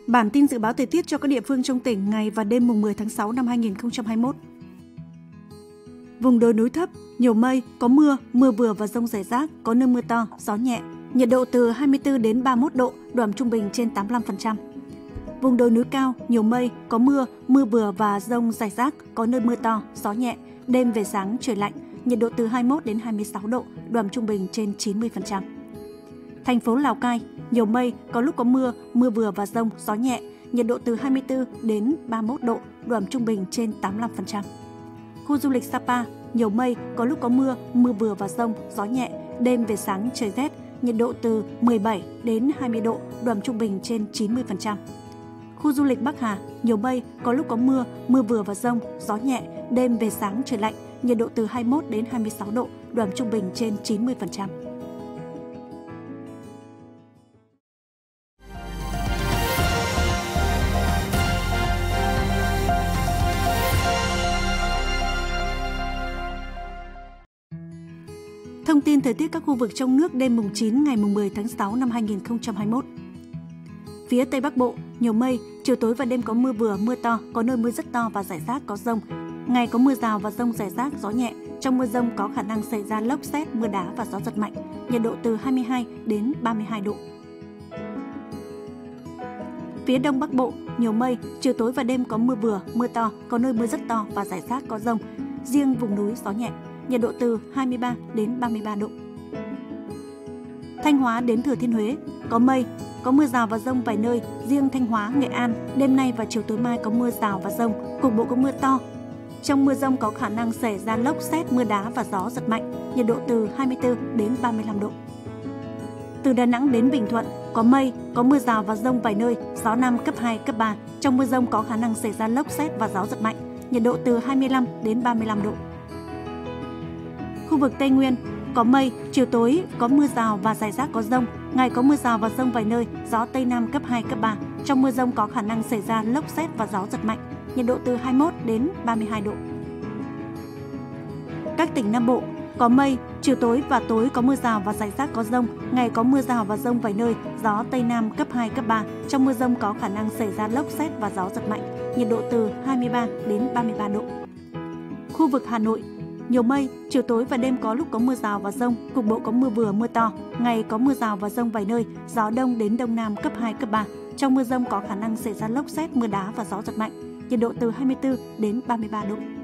Bản tin dự báo thời tiết cho các địa phương trong tỉnh ngày và đêm mùng 10 tháng 6 năm 2021. Vùng đồi núi thấp, nhiều mây, có mưa, mưa vừa và dông rải rác, có nơi mưa to, gió nhẹ. Nhiệt độ từ 24 đến 31 độ, độ ẩm trung bình trên 85%. Vùng đồi núi cao, nhiều mây, có mưa, mưa vừa và dông rải rác, có nơi mưa to, gió nhẹ. Đêm về sáng trời lạnh, nhiệt độ từ 21 đến 26 độ, độ ẩm trung bình trên 90%. Thành phố Lào Cai, nhiều mây, có lúc có mưa, mưa vừa và dông, gió nhẹ, nhiệt độ từ 24 đến 31 độ, độ ẩm trung bình trên 85%. Khu du lịch Sapa, nhiều mây, có lúc có mưa, mưa vừa và dông, gió nhẹ, đêm về sáng trời rét, nhiệt độ từ 17 đến 20 độ, độ ẩm trung bình trên 90%. Khu du lịch Bắc Hà, nhiều mây, có lúc có mưa, mưa vừa và dông, gió nhẹ, đêm về sáng trời lạnh, nhiệt độ từ 21 đến 26 độ, độ ẩm trung bình trên 90%. Thông tin thời tiết các khu vực trong nước đêm mùng 9 ngày mùng 10 tháng 6 năm 2021. Phía Tây Bắc Bộ, nhiều mây, chiều tối và đêm có mưa vừa, mưa to, có nơi mưa rất to và rải rác có dông. Ngày có mưa rào và dông rải rác, gió nhẹ. Trong mưa dông có khả năng xảy ra lốc sét, mưa đá và gió giật mạnh. Nhiệt độ từ 22 đến 32 độ. Phía Đông Bắc Bộ, nhiều mây, chiều tối và đêm có mưa vừa, mưa to, có nơi mưa rất to và rải rác có dông. Riêng vùng núi gió nhẹ. Nhiệt độ từ 23 đến 33 độ. Thanh Hóa đến Thừa Thiên Huế, có mây, có mưa rào và dông vài nơi, riêng Thanh Hóa, Nghệ An, đêm nay và chiều tối mai có mưa rào và dông, cục bộ có mưa to. Trong mưa dông có khả năng xảy ra lốc sét, mưa đá và gió giật mạnh, nhiệt độ từ 24 đến 35 độ. Từ Đà Nẵng đến Bình Thuận, có mây, có mưa rào và dông vài nơi, gió Nam cấp 2, cấp 3. Trong mưa dông có khả năng xảy ra lốc sét và gió giật mạnh, nhiệt độ từ 25 đến 35 độ. Khu vực Tây Nguyên, có mây, chiều tối có mưa rào và rải rác có dông, ngày có mưa rào và dông vài nơi, gió Tây Nam cấp 2, cấp 3. Trong mưa dông có khả năng xảy ra lốc sét và gió giật mạnh, nhiệt độ từ 21 đến 32 độ. Các tỉnh Nam Bộ, có mây, chiều tối và tối có mưa rào và rải rác có dông, ngày có mưa rào và dông vài nơi, gió Tây Nam cấp 2, cấp 3. Trong mưa dông có khả năng xảy ra lốc sét và gió giật mạnh, nhiệt độ từ 23 đến 33 độ. Khu vực Hà Nội, nhiều mây, chiều tối và đêm có lúc có mưa rào và dông, cục bộ có mưa vừa, mưa to, ngày có mưa rào và dông vài nơi, gió đông đến đông nam cấp 2, cấp 3. Trong mưa dông có khả năng xảy ra lốc sét, mưa đá và gió giật mạnh, nhiệt độ từ 24 đến 33 độ.